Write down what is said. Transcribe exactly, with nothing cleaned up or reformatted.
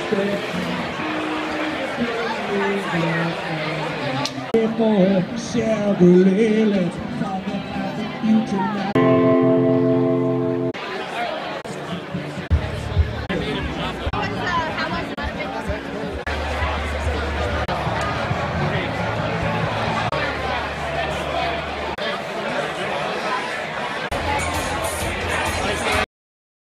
For Chevrolet, let's talk about the future now.